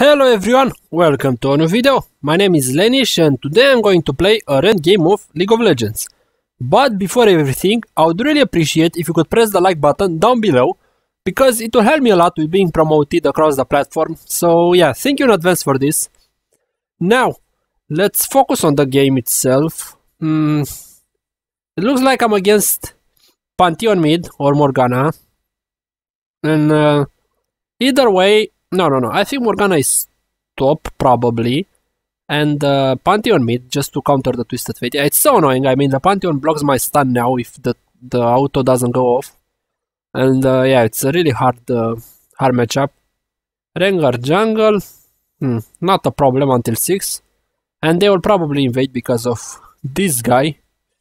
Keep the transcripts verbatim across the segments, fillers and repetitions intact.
Hello everyone, welcome to a new video. My name is Lenish and today I'm going to play a ranked game of League of Legends. But before everything, I would really appreciate if you could press the like button down below, because it will help me a lot with being promoted across the platform. So yeah, thank you in advance for this. Now, let's focus on the game itself. Mm, it looks like I'm against Pantheon mid or Morgana. And uh, either way, no, no, no, I think Morgana is top, probably. And uh, Pantheon mid, just to counter the Twisted Fate. Yeah, it's so annoying. I mean, the Pantheon blocks my stun now if the, the auto doesn't go off. And uh, yeah, it's a really hard, uh, hard matchup. Rengar jungle, hmm, not a problem until six. And they will probably invade because of this guy.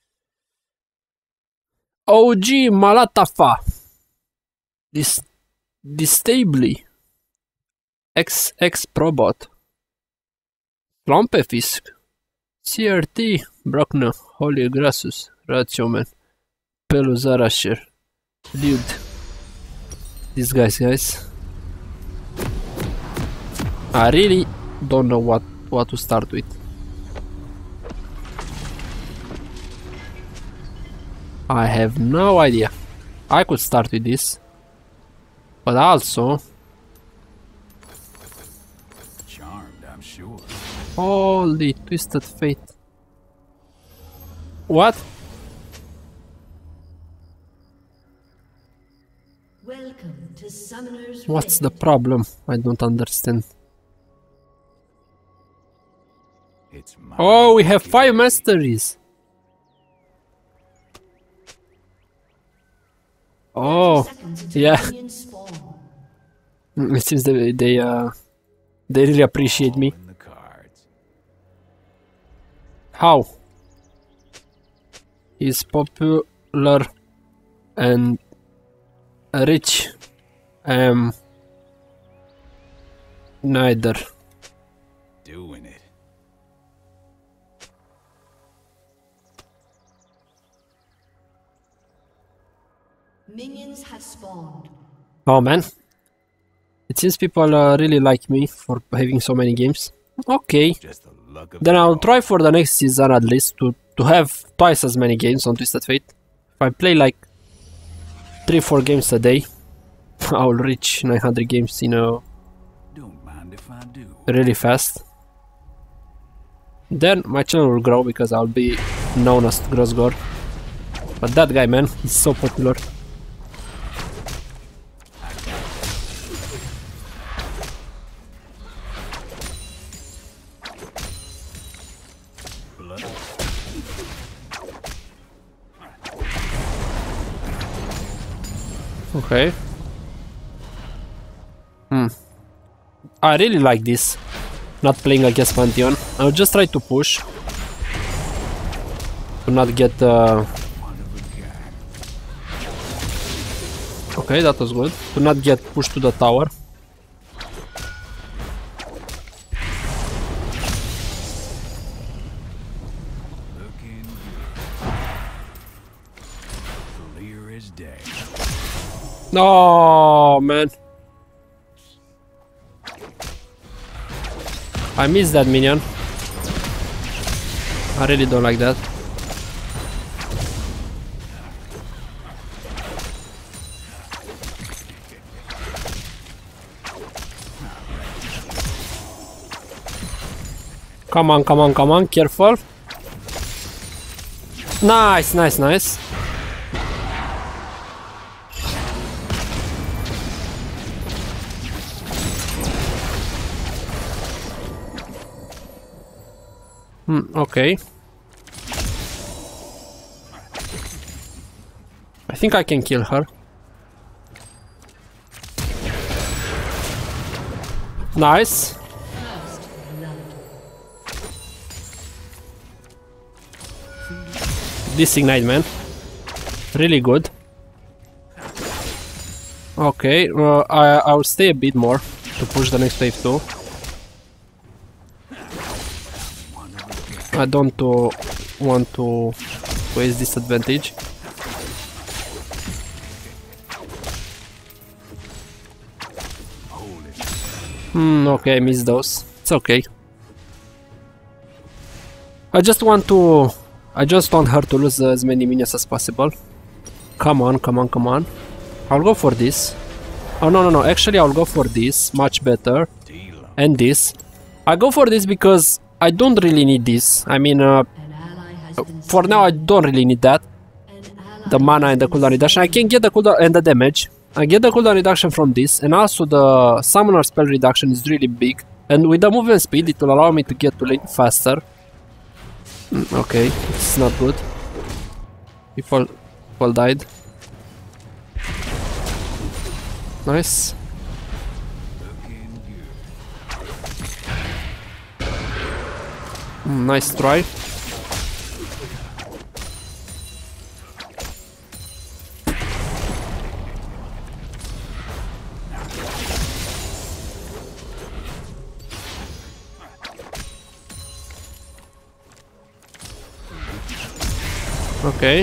O G Malatafa. This, Distably. X X Probot. Slumpefisk. C R T. Brockner. Holy Grassus. Ratioman. Peluzarasher. Dude. These guys, guys. I really don't know what, what to start with. I have no idea. I could start with this. But also... Charmed, I'm sure. Holy Twisted Fate. What? Welcome to Summoner's What's the Rift. problem? I don't understand. It's my Oh, we have five game. masteries. Oh, Seconds until yeah. minions spawn. It seems they they uh they really appreciate me. In the cards. How? He's popular and rich. Um, neither. Doing it. Minions have spawned. Oh man. It seems people uh, really like me for having so many games. Okay. Just the luck of Then the I'll draw. try for the next season at least to, to have twice as many games on Twisted Fate. If I play like three four games a day, I'll reach nine hundred games in a Don't mind if I do. really fast. Then my channel will grow because I'll be known as Grossgore. But that guy, man, he's so popular. Blood. Okay. Hmm. I really like this. Not playing against Pantheon. I'll just try to push. To not get uh... Okay, that was good. To not get pushed to the tower. Looking good. Clear as day. No, man. I missed that minion. I really don't like that. Come on, come on, come on, careful. Nice, nice, nice. Hmm, okay. I think I can kill her. Nice. This Ignite, man. Really good. Okay, uh, I, I'll stay a bit more to push the next wave too. I don't uh, want to waste this advantage. Hmm, okay, I missed those. It's okay. I just want to... I just want her to lose as many minions as possible. Come on, come on, come on. I'll go for this. Oh, no, no, no. Actually, I'll go for this. Much better. And this. I go for this because I don't really need this. I mean, uh, An ally has been for now, I don't really need that. An ally The mana and the cooldown reduction. I can get the cooldown and the damage. I get the cooldown reduction from this. And also the summoner spell reduction is really big. And with the movement speed, it will allow me to get to lane faster. Mm, okay, it's not good. People, people died. Nice. Mm, nice try. Okay.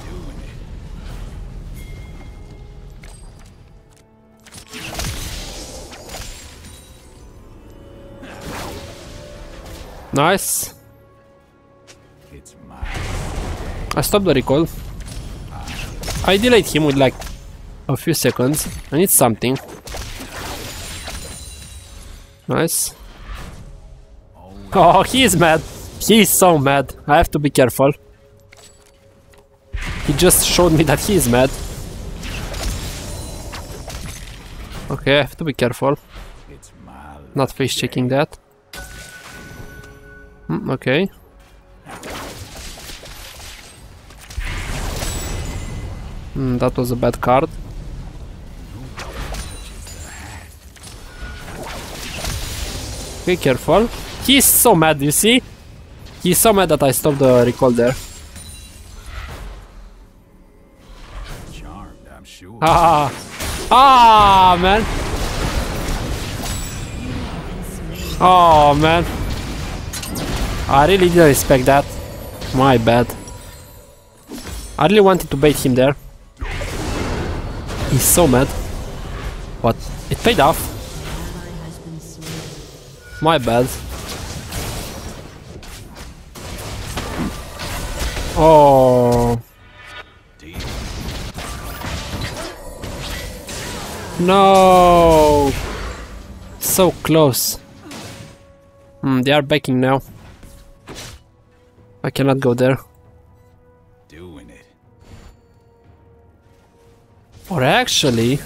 Nice. It's my I stopped the recall. I delayed him with like a few seconds. I need something. Nice. Oh, he is mad. He is so mad. I have to be careful. He just showed me that he is mad. Okay, I have to be careful. it's my Not face checking that. Mm, okay. Mm, that was a bad card. Be careful. He's so mad, you see? He's so mad that I stopped the recall there. charmed, I'm sure. Ah, ah, man. Oh, man. I really didn't expect that. My bad. I really wanted to bait him there. He's so mad. But it paid off. ally has been slain. My bad. Oh. No. So close. Hmm, they are backing now. I cannot go there. Doing it. Or actually...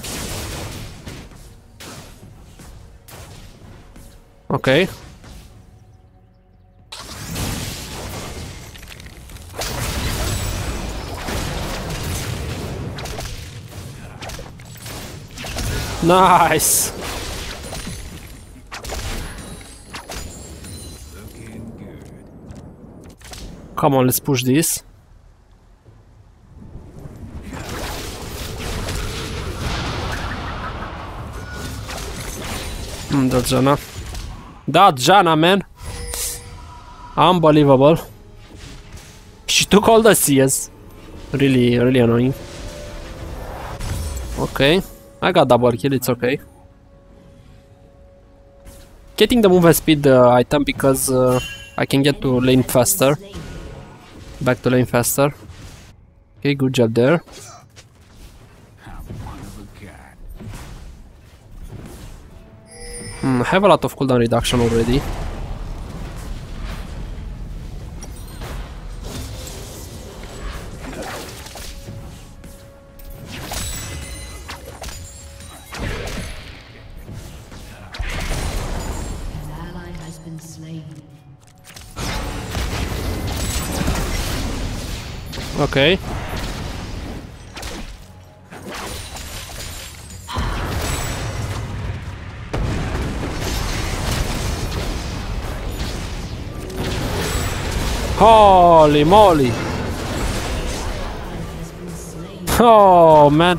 Okay. Nice! Looking good. Come on, let's push this. Mm, that Janna. That Janna, man! Unbelievable. She took all the C S. Really, really annoying. Okay. I got double kill, it's okay. Getting the movement speed uh, item because uh, I can get to lane faster. Back to lane faster. Okay, good job there. I'm one of a kind. Hmm, I have a lot of cooldown reduction already. An ally has been slain. Okay. Holy moly! Has been slain. Oh man!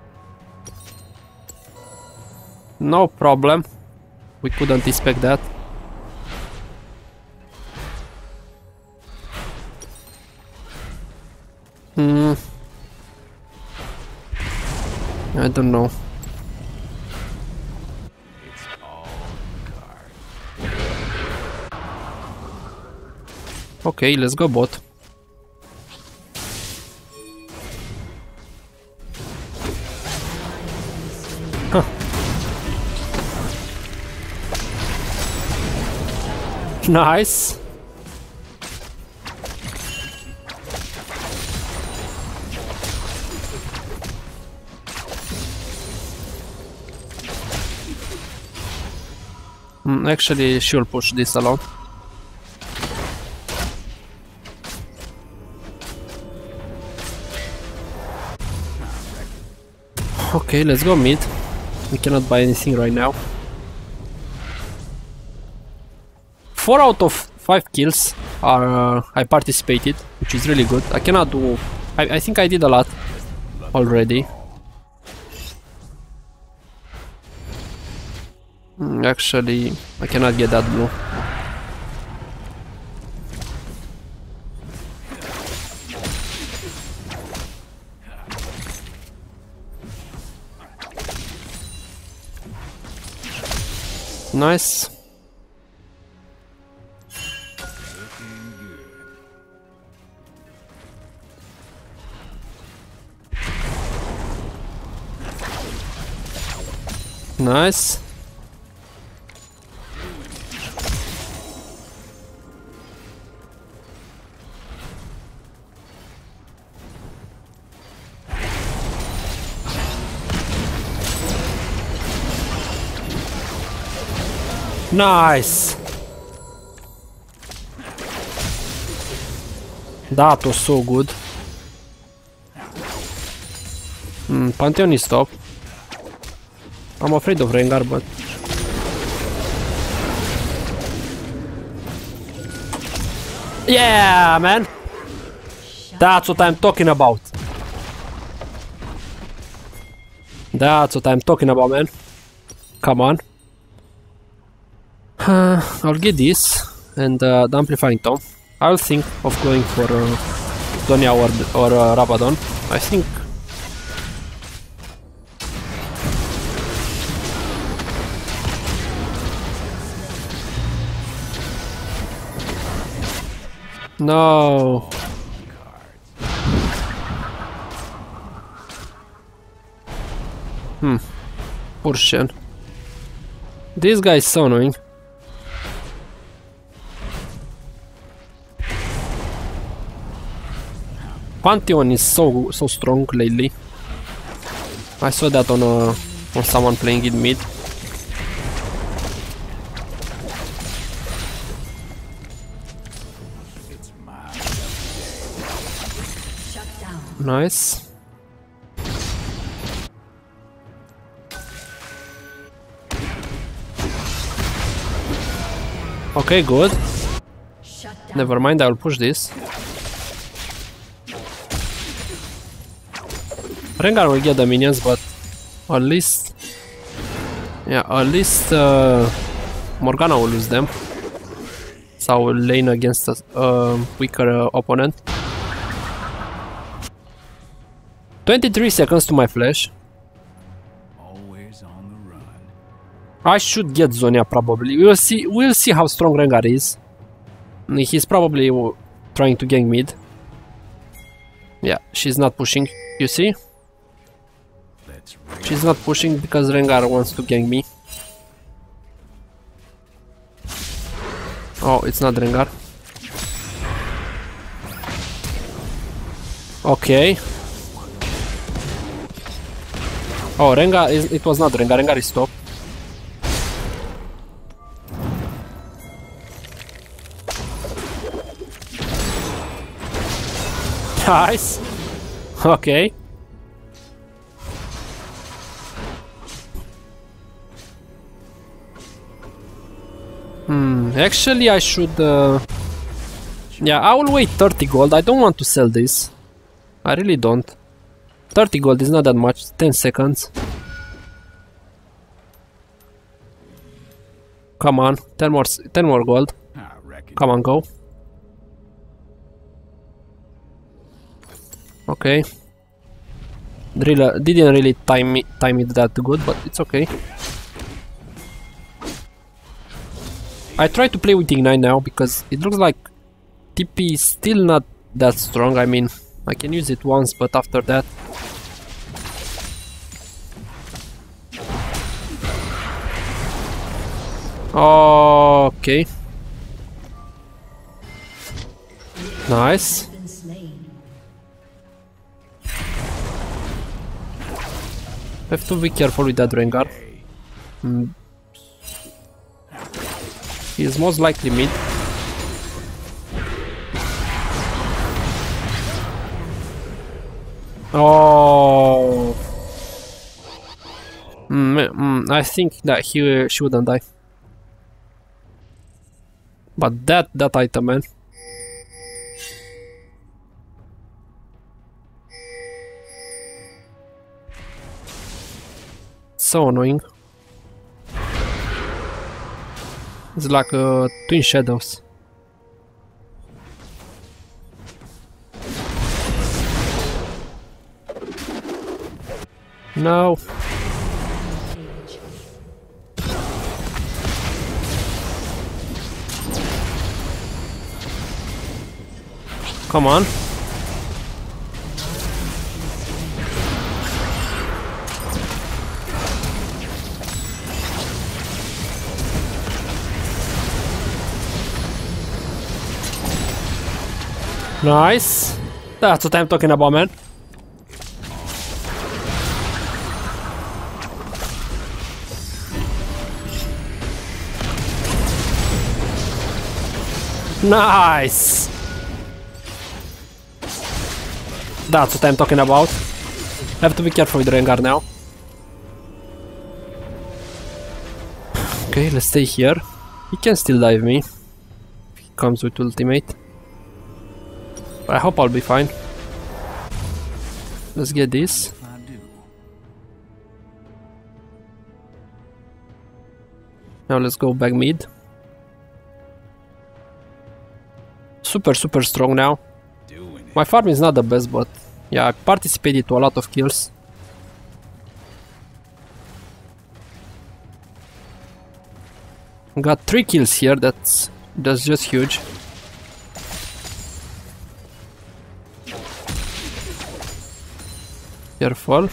No problem. We couldn't expect that. Hmm. I don't know. It's all Okay, let's go bot. Huh. Nice. Mm, actually, she'll push this alone. Okay, let's go mid. We cannot buy anything right now. Four out of five kills are uh, I participated, which is really good. I cannot do. I, I think I did a lot already. Mm, actually, I cannot get that blue. Nice. Nice. Nice. That was so good. Hmm, Pantheon is top. I'm afraid of Rengar, but yeah, man. That's what I'm talking about. That's what I'm talking about, man. Come on. Uh, I'll get this and uh, the amplifying tom. I'll think of going for uh, Zhonya or, or uh, Rabadon. I think. No. Hmm. Poor Shen. This guy is so annoying. Pantheon is so so strong lately. I saw that on uh, on someone playing in mid. Nice. Okay, good. Never mind, I will push this. Rengar will get the minions, but at least, yeah, at least uh, Morgana will lose them. So I will lane against a uh, weaker uh, opponent. twenty-three seconds to my flash. Always on the run. I should get Zhonya probably. We'll see. We'll see how strong Rengar is. He's probably trying to gank mid. Yeah, she's not pushing. You see? She's not pushing because Rengar wants to gank me. Oh, it's not Rengar. Okay. Oh, Rengar is. It was not Rengar. Rengar is top. Nice. Okay. Hmm. Actually, I should. Uh... Yeah, I will wait thirty gold. I don't want to sell this. I really don't. thirty gold is not that much. ten seconds. Come on. ten more. ten more gold. Come on, go. Okay. Really, didn't really time it, time it that good, but it's okay. I try to play with Ignite now because it looks like T P is still not that strong. I mean, I can use it once, but after that... Okay. Nice. Been slain. Have to be careful with that Rengar. Mm. He is most likely mid. Oh. Mm, mm, I think that he uh, shouldn't die. But that that item, man. So annoying. It's like uh, twin shadows. No. Come on. Nice. That's what I'm talking about, man. Nice. That's what I'm talking about. I have to be careful with Rengar now. Okay, let's stay here. He can still dive me. He comes with ultimate. I hope I'll be fine. Let's get this. I do. Now let's go back mid. Super, super strong now. Doing it. My farm is not the best, but yeah, I participated to a lot of kills. Got three kills here, that's that's just huge. Careful.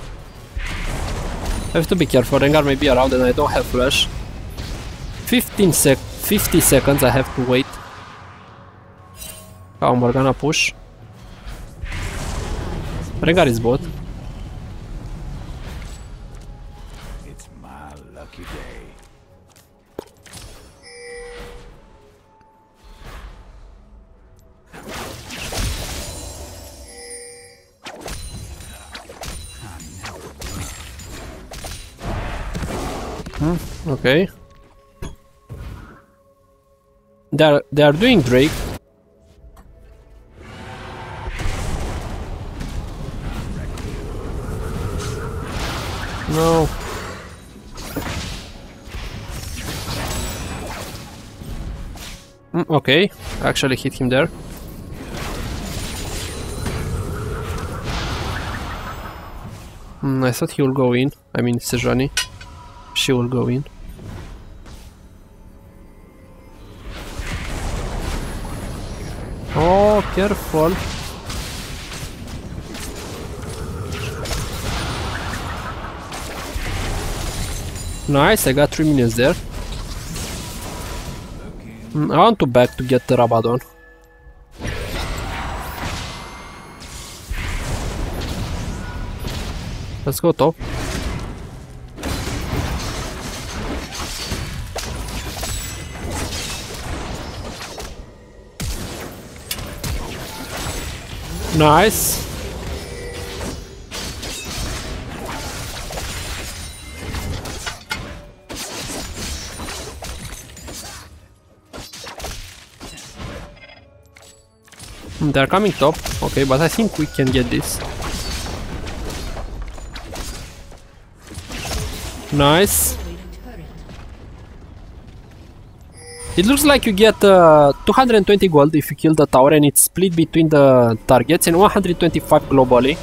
I have to be careful, Rengar may be around and I don't have flash. fifteen sec fifty seconds I have to wait. Oh, Morgana push. Rengar is bot. It's my lucky day. Hmm, okay. They are they are doing Drake. No. Mm, okay, actually hit him there. Mm, I thought he will go in. I mean, Sejuani. She will go in. Oh, careful. Nice, I got three minutes there. Mm, I want to back to get the Rabadon. Let's go top. Nice. Mm, they're coming top. Okay, but I think we can get this. Nice. It looks like you get uh, two hundred twenty gold if you kill the tower and it's split between the targets and one hundred twenty-five globally.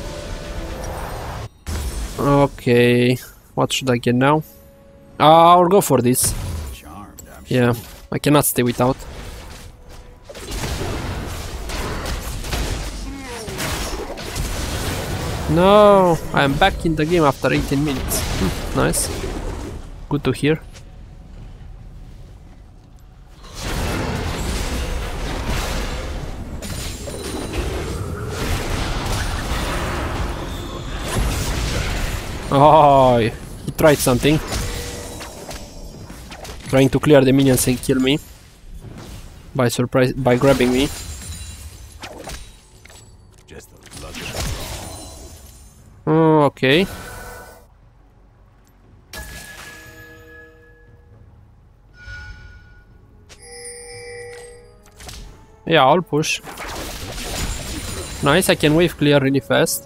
Okay, what should I get now? Uh, I'll go for this. Charmed, I'm Yeah, I cannot stay without. No, I am back in the game after eighteen minutes. Hmm, nice. Good to hear. Oh, he tried something. Trying to clear the minions and kill me. By surprise, by grabbing me. Just the luck of Oh, okay. Yeah, I'll push. Nice, I can wave clear really fast.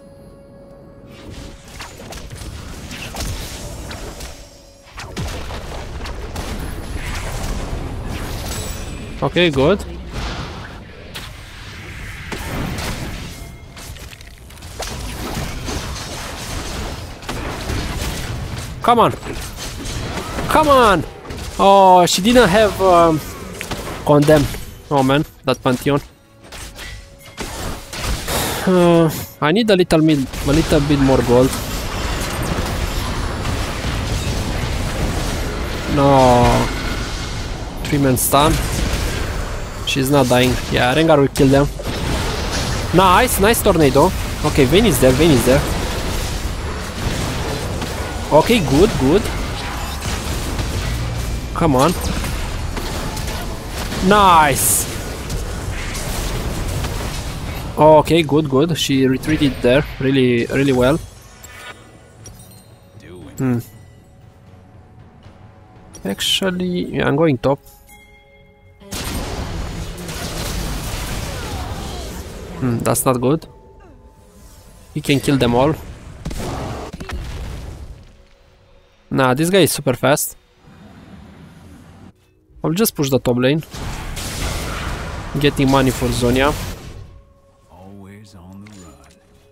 Okay, good. Come on! Come on! Oh, she didn't have um, condemn. Oh man, that Pantheon. Uh, I need a little bit, a little bit more gold. No. Three-man stun. She's not dying. Yeah, Rengar will kill them. Nice, nice tornado. Okay, Vayne is there, Vayne is there. Okay, good, good. Come on. Nice. Okay, good, good. She retreated there really, really well. Hmm. Actually, yeah, I'm going top. Hmm, that's not good. He can kill them all. Nah, this guy is super fast. I'll just push the top lane. Getting money for Zhonya. always on the run.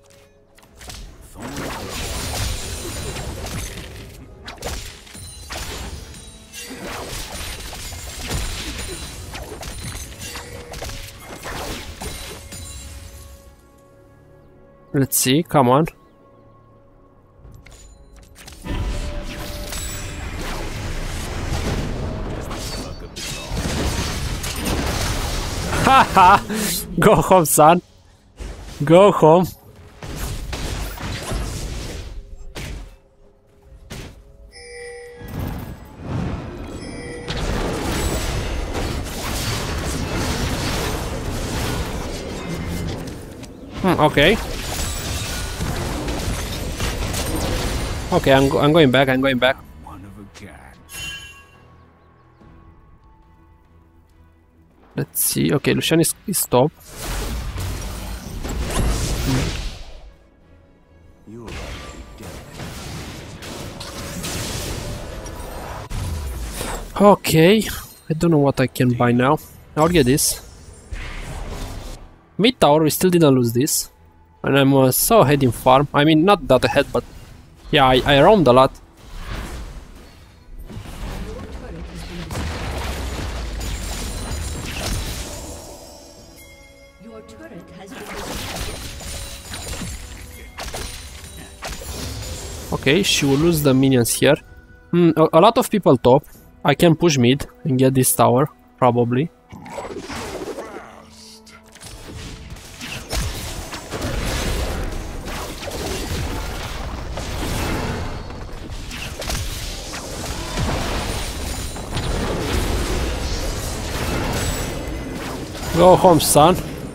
Let's see, come on. Haha! Go home, son. Go home. Hmm, okay. Okay, I'm, go I'm going back, I'm going back. One of a kind. Let's see. Okay, Lucian is, is top. You're already dead. Okay, I don't know what I can buy now. I'll get this. Mid tower, we still didn't lose this. And I'm uh, so ahead in farm. I mean, not that ahead, but yeah, I, I roamed a lot. Your turret has been destroyed. Okay, she will lose the minions here. Hmm, a, a lot of people top. I can push mid and get this tower, probably. Go home, son.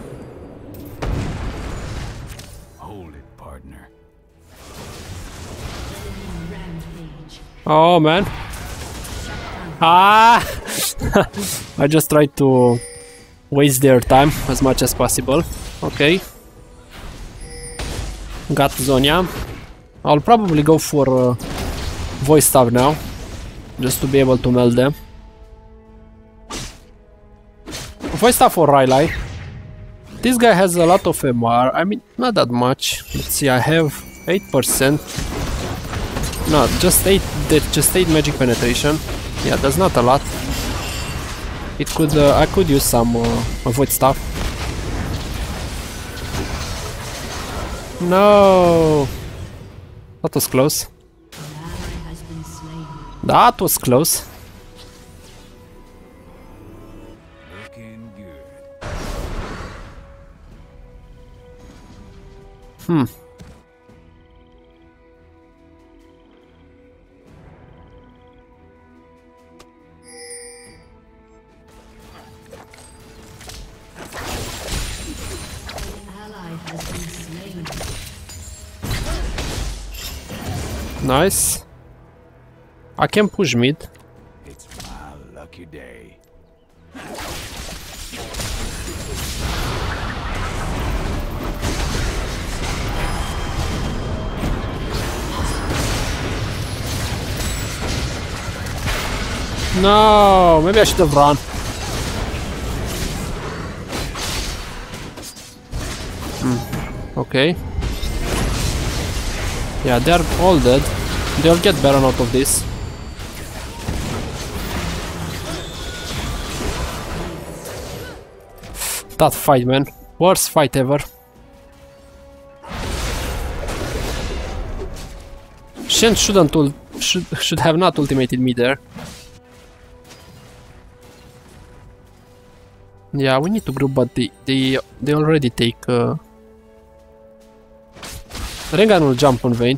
Hold it, partner. Rampage. Oh man. Ah! I just tried to waste their time as much as possible. Okay. Got Zhonya. I'll probably go for uh, voice staff now, just to be able to melt them. Voice staff for Rylai. This guy has a lot of M R. I mean, not that much. Let's see. I have eight percent. No, just eight. Just eight magic penetration. Yeah, that's not a lot. It could. Uh, I could use some uh, void stuff. No! That was close. An ally has been slain. That was close. Looking good. Hmm. Nice. I can push mid. It's my lucky day. No, maybe I should have run. Hmm. Okay. Yeah, they're all dead. They'll get Baron out of this. That fight, man. Worst fight ever. Shen shouldn't ult should should have not ultimated me there. Yeah, we need to group, but they they they already take. Uh... Rengar will jump on Vayne.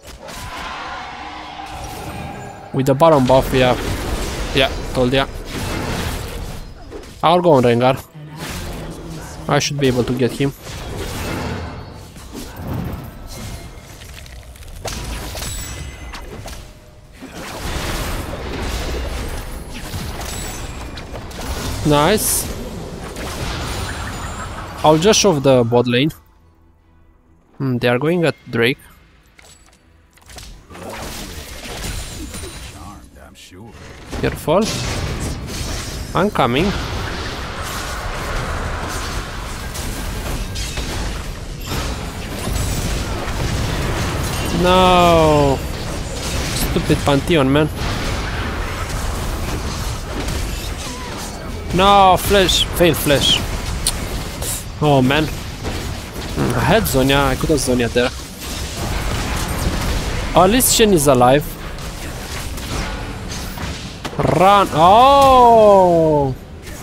With the Baron buff, yeah. Yeah, told ya. I'll go on Rengar. I should be able to get him. Nice. I'll just shove the bot lane. Hmm, they are going at Drake. Charmed, I'm sure. Careful. I'm coming. No. Stupid Pantheon, man. No, flash. Fail flash. Oh, man. I had Zhonya. I could have Zhonya there. At least Shen is alive. Run. Oh!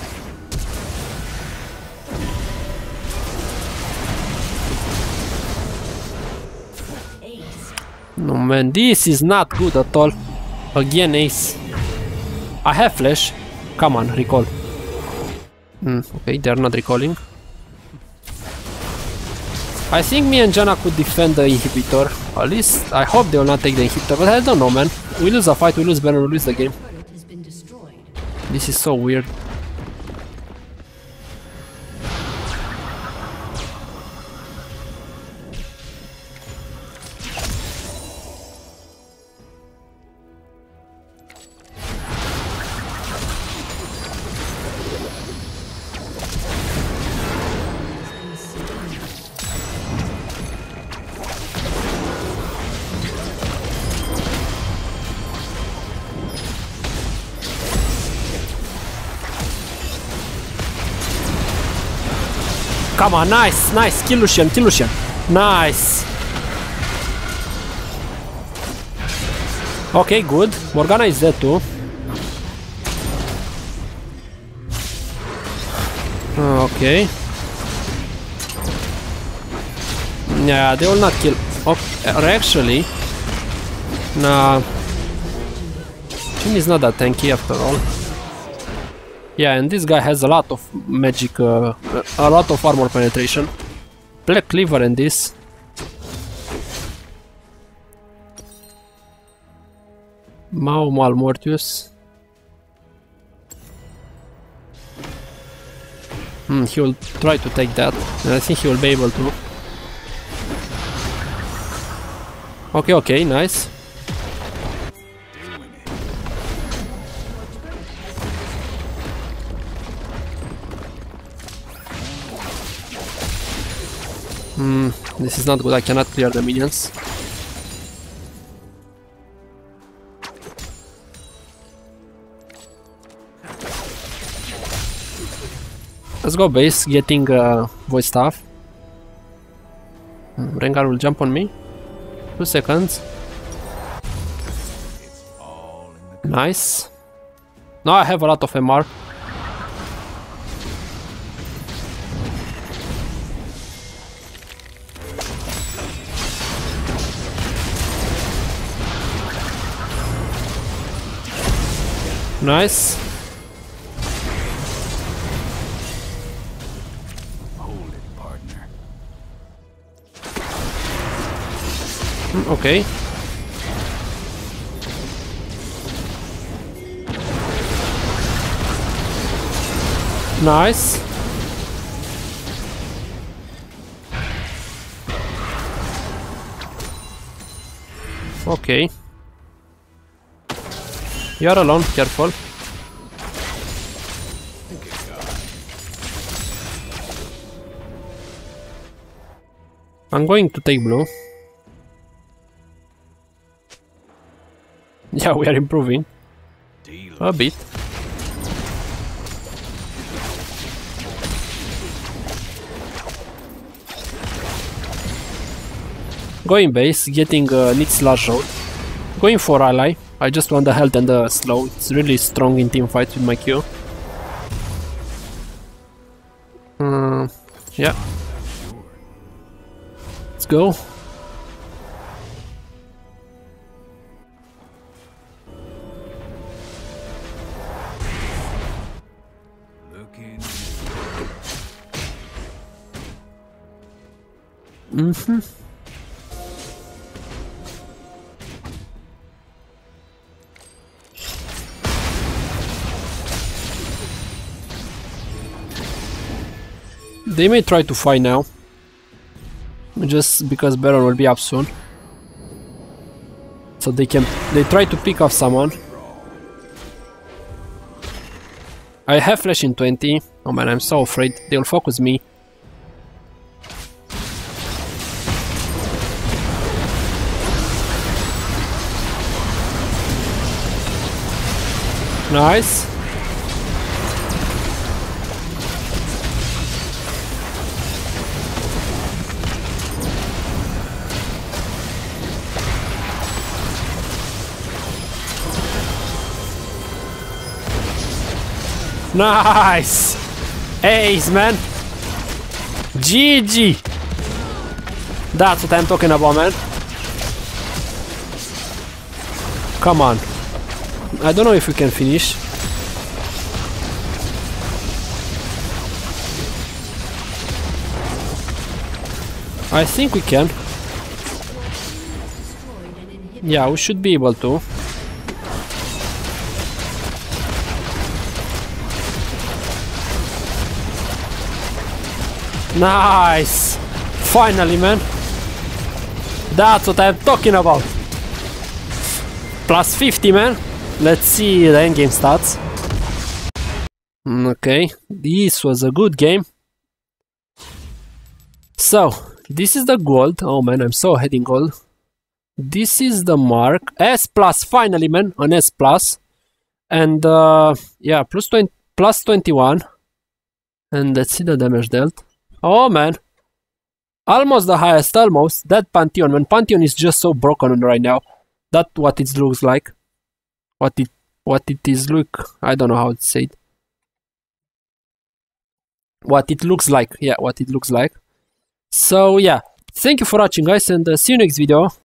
No, man. This is not good at all. Again, ace. I have flash. Come on, recall. Mm, okay, they're not recalling. I think me and Janna could defend the inhibitor. At least I hope they will not take the inhibitor, but I don't know, man. We lose a fight, we lose Baron, we lose the game. Turret has been destroyed. This is so weird. Come on, nice, nice, kill Lucian, kill Lucian. Nice. Okay, good. Morgana is dead too. Okay. Yeah, they will not kill. Okay, or actually, nah. Jhin is not that tanky after all. Yeah, and this guy has a lot of magic, uh, a lot of armor penetration. Black Cleaver and this. Mao Malmortius. Hmm, he will try to take that, and I think he will be able to. Okay, okay, nice. Hmm, this is not good, I cannot clear the minions. Let's go base, getting uh, voice staff. Rengar will jump on me. Two seconds. Nice. Now I have a lot of M R. Nice. Hold it, partner. Mm, okay. Nice. Okay. You're alone, careful. I'm going to take blue. Yeah, we are improving. A bit. Going base, getting uh, Nix large road. Going for ally. I just want the health and the slow. It's really strong in team fights with my Q. Uh, yeah. Let's go. Looking. Mm-hmm. They may try to fight now, just because Baron will be up soon. So they can, they try to pick off someone. I have flash in twenty. Oh man, I'm so afraid they'll focus me. Nice. Nice! Ace, man! G G! That's what I'm talking about, man. Come on. I don't know if we can finish. I think we can. Yeah, we should be able to. Nice! Finally, man! That's what I'm talking about! Plus fifty, man! Let's see the endgame stats. Okay, this was a good game. So, this is the gold. Oh man, I'm so ahead in gold. This is the mark. S plus, finally, man! An S plus. And, uh, yeah, plus, twenty, plus twenty-one. And let's see the damage dealt. Oh man, almost the highest, almost. That Pantheon, man, Pantheon is just so broken right now. That's what it looks like. What it, what it is look, I don't know how to say it. What it looks like, yeah, what it looks like. So yeah, thank you for watching, guys, and uh, see you next video.